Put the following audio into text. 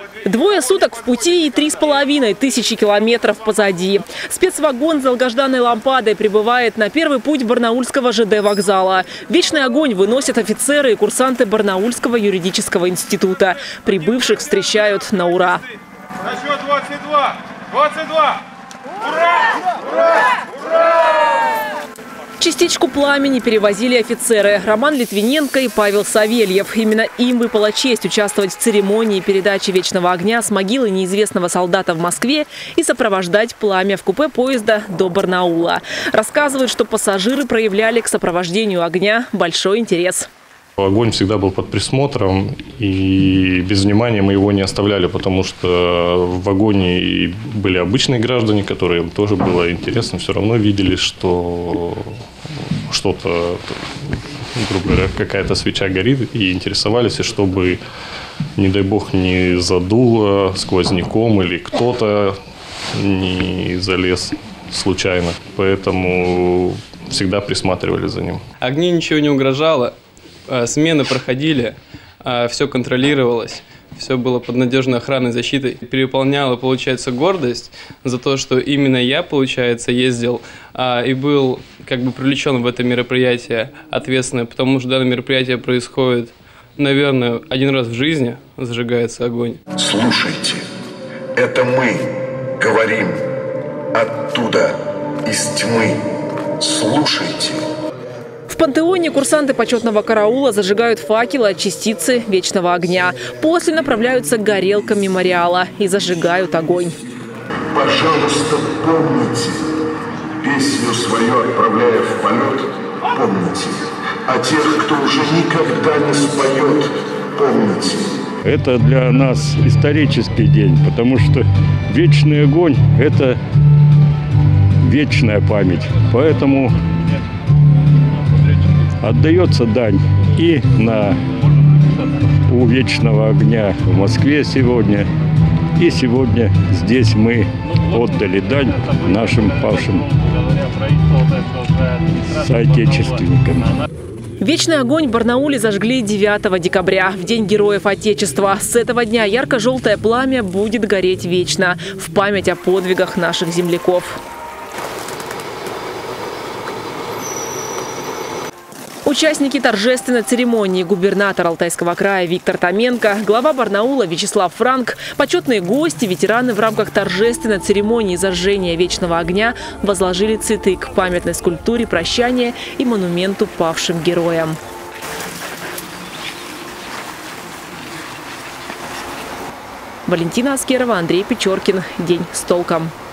Двое суток в пути и 3500 километров позади. Спецвагон с долгожданной лампадой прибывает на первый путь барнаульского ЖД вокзала. Вечный огонь выносят офицеры и курсанты Барнаульского юридического института. Прибывших встречают на ура. На счет 22! 22! Ура! Ура! Ура! Частичку пламени перевозили офицеры Роман Литвиненко и Павел Савельев. Именно им выпала честь участвовать в церемонии передачи вечного огня с могилы неизвестного солдата в Москве и сопровождать пламя в купе поезда до Барнаула. Рассказывают, что пассажиры проявляли к сопровождению огня большой интерес. Огонь всегда был под присмотром, и без внимания мы его не оставляли, потому что в вагоне были обычные граждане, которым тоже было интересно, все равно видели, что что-то, грубо говоря, какая-то свеча горит, и интересовались, и чтобы, не дай бог, не задуло сквозняком или кто-то не залез случайно. Поэтому всегда присматривали за ним. Огню ничего не угрожало. Смены проходили, все контролировалось, все было под надежной охраной, защитой. Переполняла, получается, гордость за то, что именно я, получается, ездил и был как бы привлечен в это мероприятие ответственное, потому что данное мероприятие происходит, наверное, один раз в жизни, зажигается огонь. Слушайте, это мы говорим оттуда, из тьмы. Слушайте. В пантеоне курсанты почетного караула зажигают факелы от частицы вечного огня. После направляются к горелкам мемориала и зажигают огонь. Пожалуйста, помните, песню свою отправляя в полет, помните. А тех, кто уже никогда не споет, помните. Это для нас исторический день, потому что вечный огонь – это вечная память. Поэтому отдается дань и у вечного огня в Москве сегодня. И сегодня здесь мы отдали дань нашим павшим соотечественникам. Вечный огонь в Барнауле зажгли 9 декабря, в День Героев Отечества. С этого дня ярко-желтое пламя будет гореть вечно в память о подвигах наших земляков. Участники торжественной церемонии: губернатор Алтайского края Виктор Томенко, глава Барнаула Вячеслав Франк, почетные гости, ветераны в рамках торжественной церемонии зажжения вечного огня возложили цветы к памятной скульптуре прощания и монументу павшим героям. Валентина Аскерова, Андрей Печоркин. День с толком.